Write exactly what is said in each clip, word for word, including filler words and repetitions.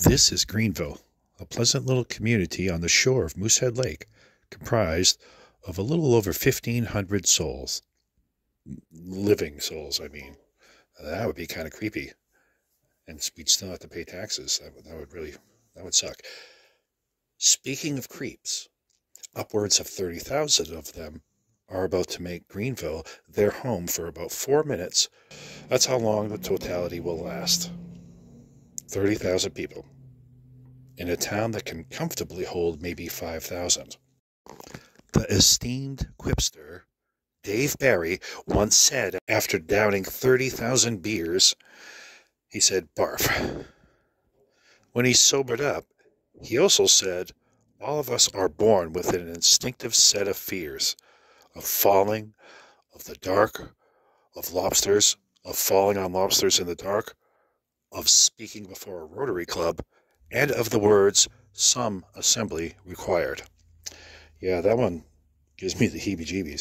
This is Greenville, a pleasant little community on the shore of Moosehead Lake, comprised of a little over fifteen hundred souls. Living souls, I mean. That would be kind of creepy. And we'd still have to pay taxes. That would, that would really, that would suck. Speaking of creeps, upwards of thirty thousand of them are about to make Greenville their home for about four minutes. That's how long the totality will last. thirty thousand people in a town that can comfortably hold maybe five thousand. The esteemed quipster Dave Barry once said after downing thirty thousand beers, he said, barf. When he sobered up, he also said, all of us are born with an instinctive set of fears, of falling, of the dark, of lobsters, of falling on lobsters in the dark, of speaking before a Rotary Club, and of the words, some assembly required. Yeah, that one gives me the heebie-jeebies.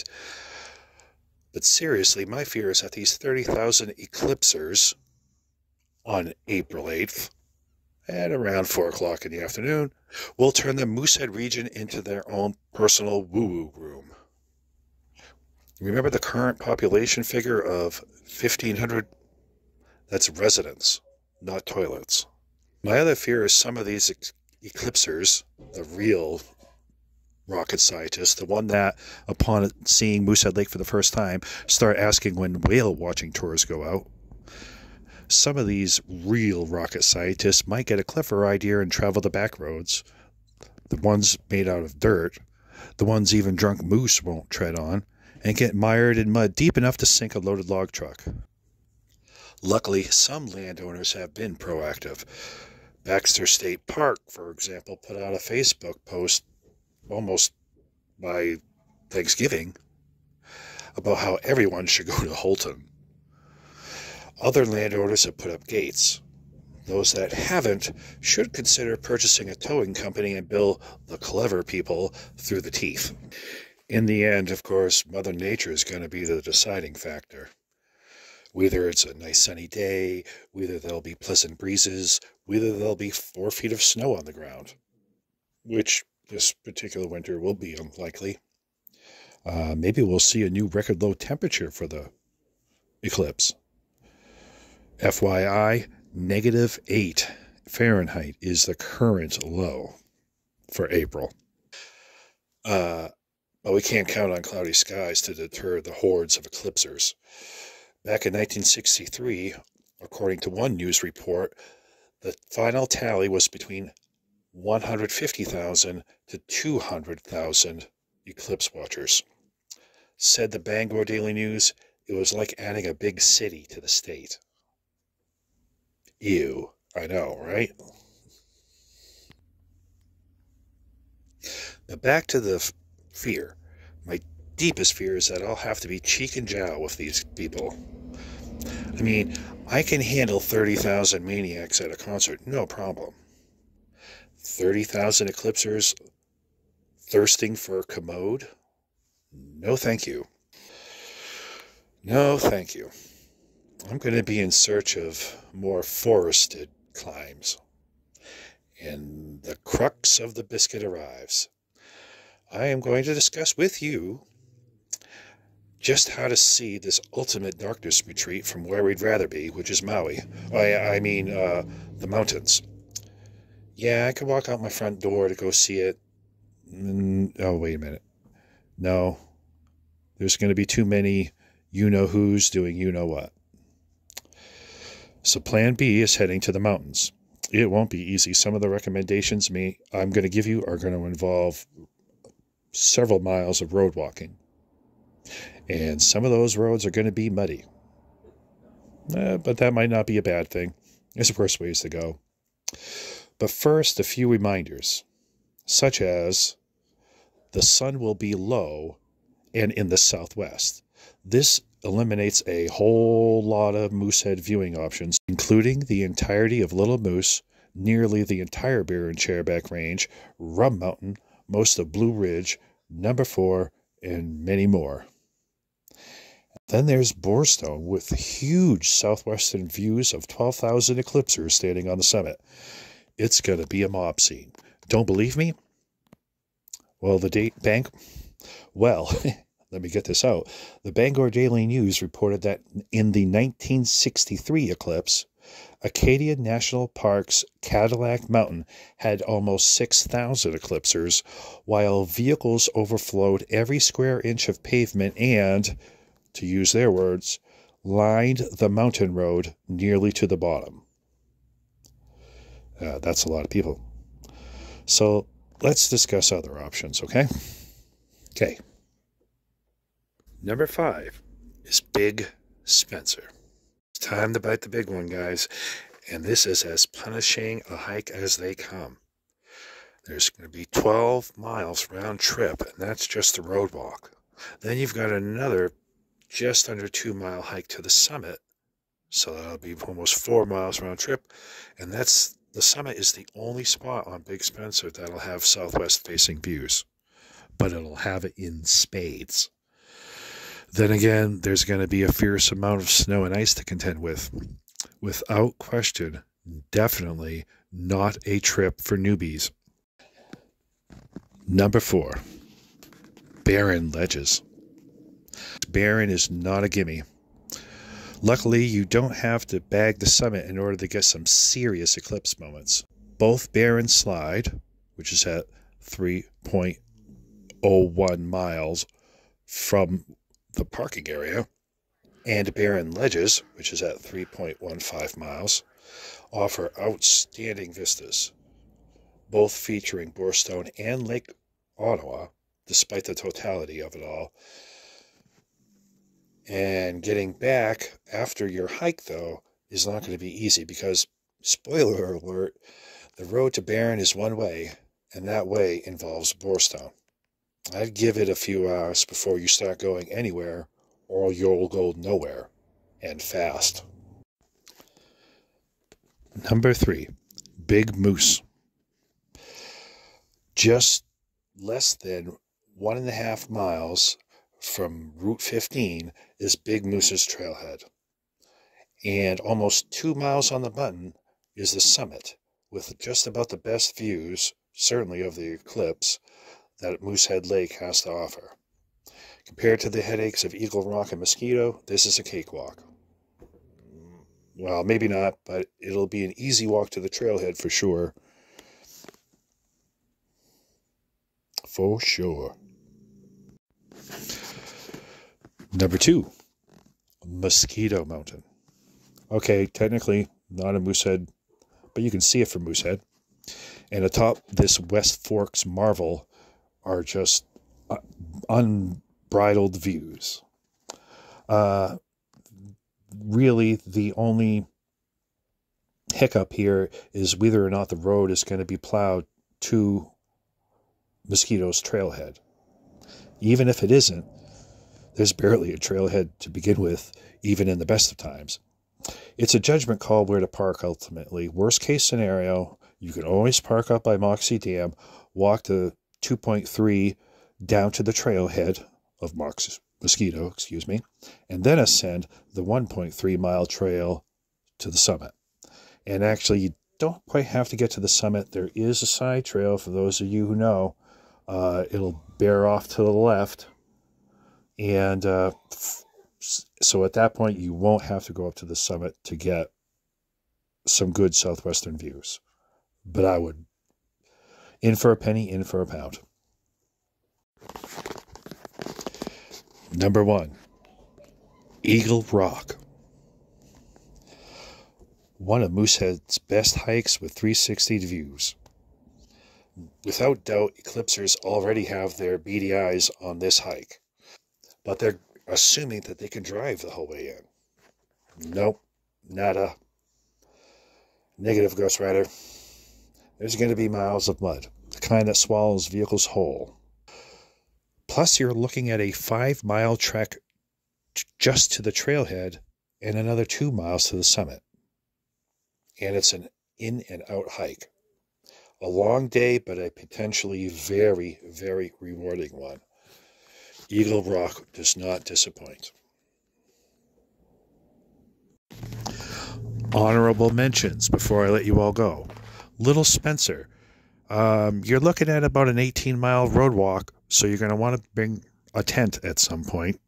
But seriously, my fear is that these thirty thousand eclipsers on April eighth, at around four o'clock in the afternoon, will turn the Moosehead region into their own personal woo-woo room. Remember the current population figure of fifteen hundred? That's residents, not toilets. My other fear is some of these ex- eclipsers, the real rocket scientists, the one that, upon seeing Moosehead Lake for the first time, start asking when whale watching tours go out. Some of these real rocket scientists might get a clever idea and travel the back roads, the ones made out of dirt, the ones even drunk moose won't tread on, and get mired in mud deep enough to sink a loaded log truck. Luckily, some landowners have been proactive. Baxter State Park, for example, put out a Facebook post almost by Thanksgiving about how everyone should go to Holton. Other landowners have put up gates. Those that haven't should consider purchasing a towing company and bill the clever people through the teeth. In the end, of course, Mother Nature is going to be the deciding factor. Whether it's a nice sunny day, whether there'll be pleasant breezes, whether there'll be four feet of snow on the ground, which this particular winter will be unlikely. Uh, maybe we'll see a new record low temperature for the eclipse. F Y I, negative eight Fahrenheit is the current low for April. Uh, but we can't count on cloudy skies to deter the hordes of eclipsers. Back in nineteen sixty-three, according to one news report, the final tally was between one hundred fifty thousand to two hundred thousand eclipse watchers. Said the Bangor Daily News, it was like adding a big city to the state. Ew, I know, right? But back to the f- fear. My deepest fear is that I'll have to be cheek and jowl with these people. I mean, I can handle thirty thousand maniacs at a concert, no problem. thirty thousand eclipsers thirsting for a commode? No, thank you. No, thank you. I'm going to be in search of more forested climes. And the crux of the biscuit arrives. I am going to discuss with you just how to see this ultimate darkness retreat from where we'd rather be, which is Maui. I, I mean, uh, the mountains. Yeah, I could walk out my front door to go see it. Mm, oh, wait a minute. No. There's going to be too many you-know-who's doing you-know-what. So plan B is heading to the mountains. It won't be easy. Some of the recommendations me I'm going to give you are going to involve several miles of road walking. And some of those roads are going to be muddy. Eh, but that might not be a bad thing. There's worse ways to go. But first, a few reminders, such as the sun will be low and in the southwest. This eliminates a whole lot of Moosehead viewing options, including the entirety of Little Moose, nearly the entire Bear and Chairback Range, Rum Mountain, most of Blue Ridge, Number Four, and many more. Then there's Borestone with huge southwestern views of twelve thousand eclipsers standing on the summit. It's going to be a mob scene. Don't believe me? Well, the date bank, well, let me get this out. The Bangor Daily News reported that in the nineteen sixty-three eclipse, Acadia National Park's Cadillac Mountain had almost six thousand eclipsers, while vehicles overflowed every square inch of pavement and, to use their words, lined the mountain road nearly to the bottom. Uh, that's a lot of people. So let's discuss other options, okay? Okay. Number five is Big Spencer. It's time to bite the big one, guys. And this is as punishing a hike as they come. There's going to be twelve miles round trip, and that's just the road walk. Then you've got another just under two mile hike to the summit. So that'll be almost four miles round trip. And that's the summit is the only spot on Big Spencer that'll have southwest facing views. But it'll have it in spades. Then again, there's going to be a fierce amount of snow and ice to contend with. Without question, definitely not a trip for newbies. Number four, barren ledges. Barren is not a gimme. Luckily, you don't have to bag the summit in order to get some serious eclipse moments. Both Barren Slide, which is at three point oh one miles from the parking area, and Barren Ledges, which is at three point one five miles, offer outstanding vistas, both featuring Borestone and Lake Ottawa, despite the totality of it all. And getting back after your hike, though, is not going to be easy because, spoiler alert, the road to Barren is one way, and that way involves Borestone. I'd give it a few hours before you start going anywhere, or you'll go nowhere, and fast. Number three, Big Moose. Just less than one and a half miles from Route fifteen is Big Moose's trailhead. And almost two miles on the button is the summit, with just about the best views, certainly of the eclipse, that Moosehead Lake has to offer. Compared to the headaches of Eagle Rock and Mosquito, this is a cakewalk. Well, maybe not, but it'll be an easy walk to the trailhead for sure. For sure. Number two, Mosquito Mountain. Okay, technically not a Moosehead, but you can see it from Moosehead. And atop this West Forks marvel are just uh, unbridled views. Uh, really, the only hiccup here is whether or not the road is going to be plowed to Mosquito's trailhead. Even if it isn't, there's barely a trailhead to begin with, even in the best of times. It's a judgment call where to park ultimately. Worst case scenario, you can always park up by Moxie Dam, walk the two point three down to the trailhead of Mox Mosquito, excuse me, and then ascend the one point three mile trail to the summit. And actually, you don't quite have to get to the summit. There is a side trail for those of you who know. Uh, it'll bear off to the left. And uh, so at that point, you won't have to go up to the summit to get some good southwestern views. But I would, in for a penny, in for a pound. Number one, Eagle Rock. One of Moosehead's best hikes with three sixty views. Without doubt, eclipsers already have their beady eyes on this hike. But they're assuming that they can drive the whole way in. Nope, nada. Negative, Ghost Rider. There's going to be miles of mud, the kind that swallows vehicles whole. Plus, you're looking at a five-mile trek just to the trailhead and another two miles to the summit. And it's an in and out hike. A long day, but a potentially very, very rewarding one. Eagle Rock does not disappoint. Honorable mentions before I let you all go. Little Spencer. Um, you're looking at about an eighteen mile road walk, so you're going to want to bring a tent at some point.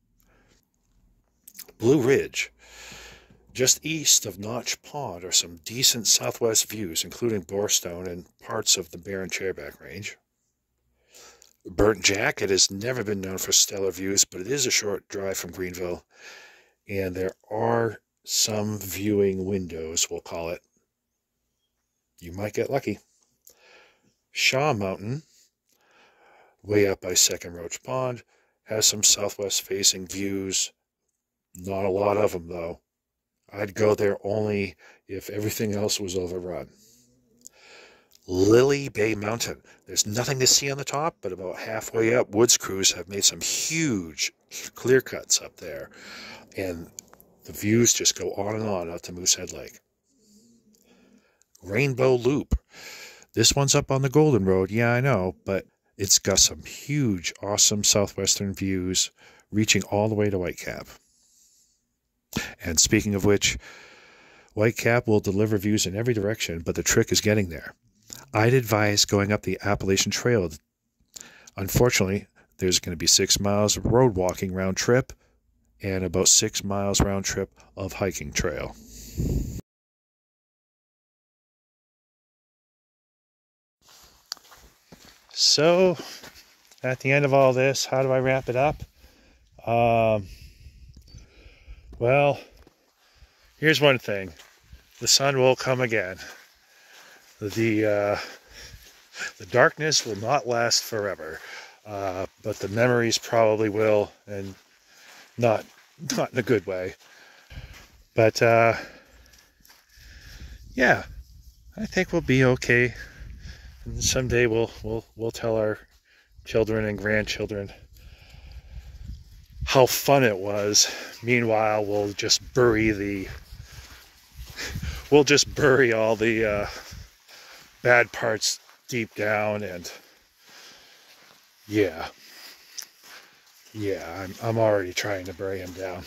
Blue Ridge. Just east of Notch Pond are some decent southwest views, including Borestone and parts of the Barren Chairback Range. Burnt Jack. It has never been known for stellar views, but it is a short drive from Greenville, and there are some viewing windows, we'll call it. You might get lucky. Shaw Mountain, way up by Second Roach Pond, has some southwest-facing views. Not a lot of them, though. I'd go there only if everything else was overrun. Lily Bay Mountain. There's nothing to see on the top, but about halfway up, woods crews have made some huge clear cuts up there. And the views just go on and on out to Moosehead Lake. Rainbow Loop. This one's up on the Golden Road, yeah, I know, but it's got some huge, awesome southwestern views reaching all the way to Whitecap. And speaking of which, Whitecap will deliver views in every direction, but the trick is getting there. I'd advise going up the Appalachian Trail. Unfortunately, there's going to be six miles of road walking round trip and about six miles round trip of hiking trail. So, at the end of all this, how do I wrap it up? Um, well, here's one thing. The sun will come again. The, uh, the darkness will not last forever, uh, but the memories probably will, and not, not in a good way. But, uh, yeah, I think we'll be okay. And someday we'll we'll we'll tell our children and grandchildren how fun it was. Meanwhile, we'll just bury the we'll just bury all the uh, bad parts deep down, and yeah, yeah, I'm I'm already trying to bury them down.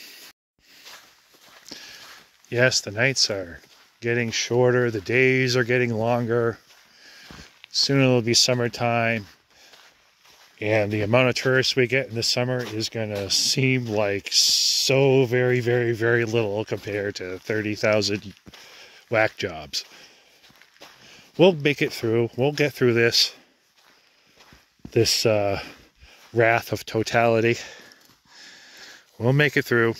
Yes, the nights are getting shorter, the days are getting longer. Soon it'll be summertime, and the amount of tourists we get in the summer is going to seem like so very, very, very little compared to thirty thousand whack jobs. We'll make it through. We'll get through this, this uh, Wrath of Totality. We'll make it through.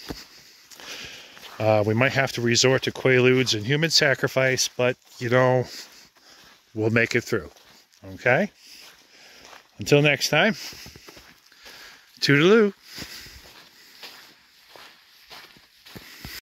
Uh, we might have to resort to quaaludes and human sacrifice, but, you know, we'll make it through. Okay? Until next time, toodaloo.